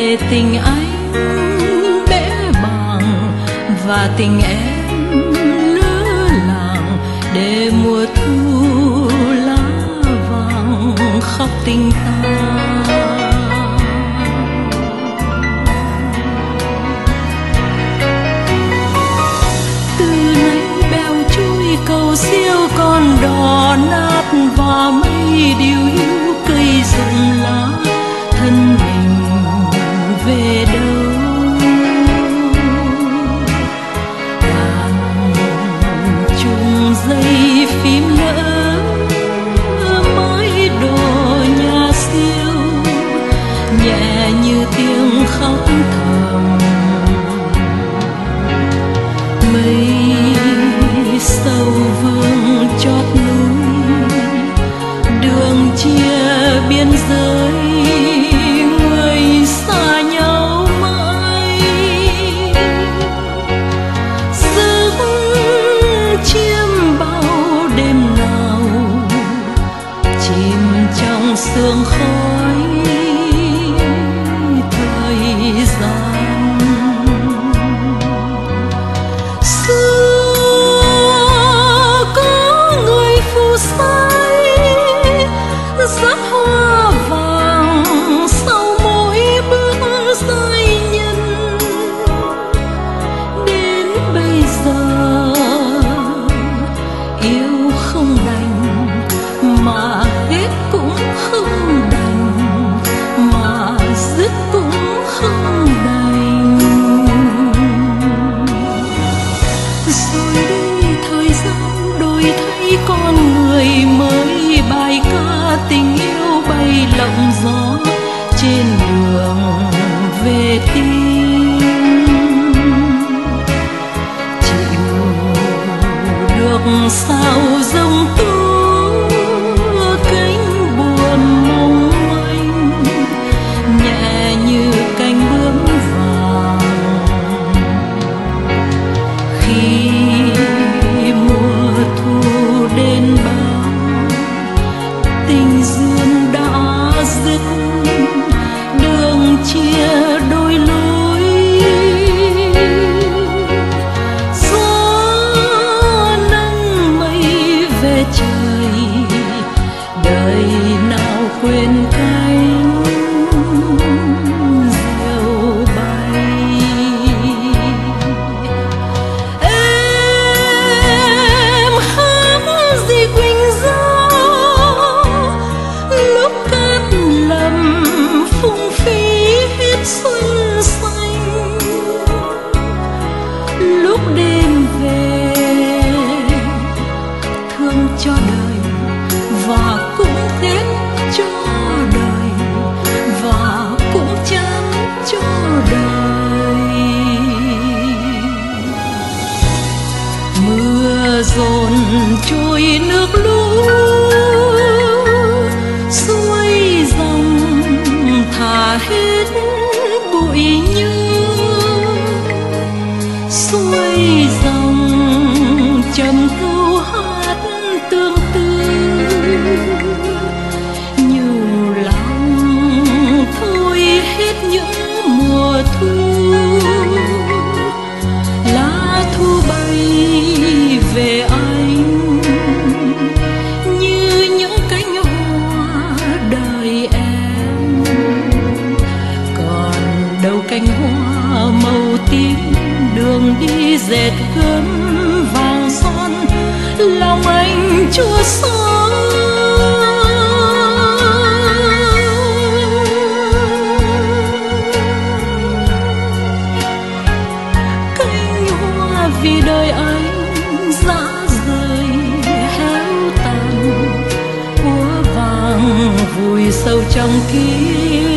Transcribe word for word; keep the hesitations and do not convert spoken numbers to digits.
để tình anh bé bàng và tình em lứa làng, để mùa thu lá vàng khóc tình ta. Từ nay bèo trôi cầu siêu con đò nát và mây điều hiu cây rụng lá, thân mình về đâu? Hàng chung dây phím lỡ mái đồ nhà siêu, nhẹ như tiếng khóc thầm. Mây sâu vương chót núi, đường chia biên giới, người xa nhau mãi. Giấc chiêm bao đêm nào chìm trong sương khói thời gian. Xưa có người phù sai sắc hoa vàng sau mỗi bước giai nhân, đến bây giờ yêu không đành mà hết cũng không đành, mà dứt cũng không đành. Rồi đi thời gian đổi thay con người mới, bài ca tình yêu bay lộng gió trên đường về tim. Chịu được sao giông tố cánh buồm mong manh, nhẹ như cánh bướm vàng. Khi mùa thu đến bao, tình duyên đã dứt, đường chia đôi lối. Gió nắng mây về trời, đời nào quên cánh diều bay. Em hát gì quỳnh giao, lúc cát lầm phung phí hết xuân xanh, lúc đêm về thương cho đời và cũng tiếc cho đời, và cũng chán cho đời. Mưa dồn trôi nước lũ, xuôi dòng thả hết bụi nhớ. Xuôi dòng trầm câu hát tương tư, nhiều lòng thôi hết những mùa thu. Lá thu bay về anh như những cánh hoa đời em, còn đâu cánh hoa màu tím đường đi dệt gấm vàng son, lòng anh chua xót. Cánh hoa vì đời anh rã rời héo tàn, úa vàng vùi sâu trong ký